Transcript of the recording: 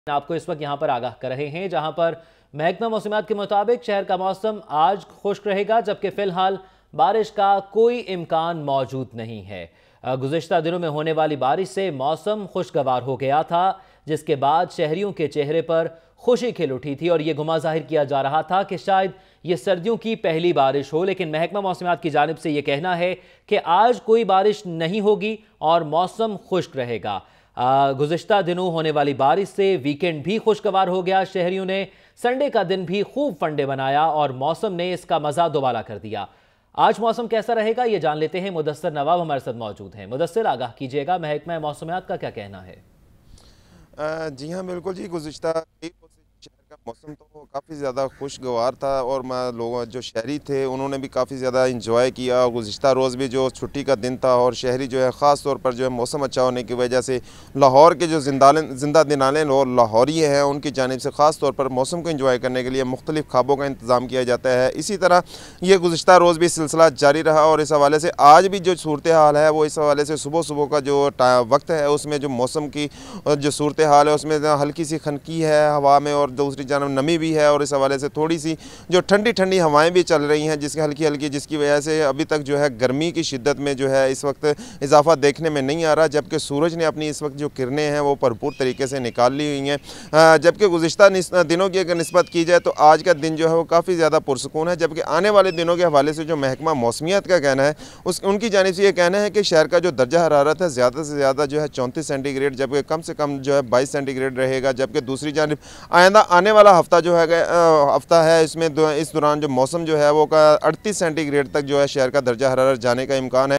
आपको इस वक्त यहां पर आगाह कर रहे हैं, जहां पर महकमा मौसमियात के मुताबिक शहर का मौसम आज खुश्क रहेगा, जबकि फिलहाल बारिश का कोई इम्कान मौजूद नहीं है। गुज़िश्ता दिनों में होने वाली बारिश से मौसम खुशगवार हो गया था, जिसके बाद शहरियों के चेहरे पर खुशी खिल उठी थी और यह गुमा जाहिर किया जा रहा था कि शायद ये सर्दियों की पहली बारिश हो। लेकिन महकमा मौसमियात की जानिब से यह कहना है कि आज कोई बारिश नहीं होगी और मौसम खुश्क रहेगा। गुज़िश्ता दिनों होने वाली बारिश से वीकेंड भी खुशगवार हो गया। शहरियों ने संडे का दिन भी खूब फंडे बनाया और मौसम ने इसका मजा दोबारा कर दिया। आज मौसम कैसा रहेगा ये जान लेते हैं। मुदस्सिर नवाब हमारे साथ मौजूद हैं। मुदस्सिर, आगाह कीजिएगा, महकमा मौसमियात का क्या कहना है? जी हाँ, बिल्कुल जी। गुज़िश्ता शहर का मौसम तो काफ़ी ज़्यादा खुशगवार था और लोग जो शहरी थे उन्होंने भी काफ़ी ज़्यादा इंजॉय किया। गुज़िश्ता रोज़ भी जो छुट्टी का दिन था और शहरी जो है ख़ास तौर पर जो है मौसम अच्छा होने की वजह से लाहौर के जो जिंदा दिनाले और लाहौरी हैं उनकी जानिब से ख़ास तौर पर मौसम को इंजॉय करने के लिए मुख्तलिफ़ ख़ाबों का इंतज़ाम किया जाता है। इसी तरह ये गुज़िश्ता रोज़ भी सिलसिला जारी रहा और इस हवाले से आज भी जो सूरत हाल है वो इस हवाले से सुबह सुबह का जो वक्त है उसमें जो मौसम की जो सूरत हाल है उसमें हल्की सी खनकी है हवा में और दूसरी जानब नमी भी है और इस हवाले से थोड़ी सी जो ठंडी ठंडी हवाएं भी चल रही हैं जिसकी हल्की हल्की, जिसकी वजह से अभी तक जो है गर्मी की शिद्दत में जो है इस वक्त इजाफा देखने में नहीं आ रहा, जबकि सूरज ने अपनी इस वक्त जो किरणें हैं वो भरपूर तरीके से निकाल ली हुई हैं। जबकि गुज़िश्ता दिनों की अगर निस्बत की जाए तो आज का दिन जो है वो काफ़ी ज़्यादा पुरसकून है, जबकि आने वाले दिनों के हवाले से जो महकमा मौसमियात का कहना है उनकी जानिब से ये कहना है कि शहर का जो दर्जा हरारत है ज़्यादा से ज़्यादा जो है 34 सेंटीग्रेड, जबकि कम से कम जो है 22 सेंटीग्रेड रहेगा। जबकि दूसरी जानिब आइंदा आने वाला हफ्ता जो है हफ्ता है इसमें इस दौरान जो मौसम जो है वो 38 सेंटीग्रेड तक जो है शहर का दर्जा हरारत जाने का इम्कान है।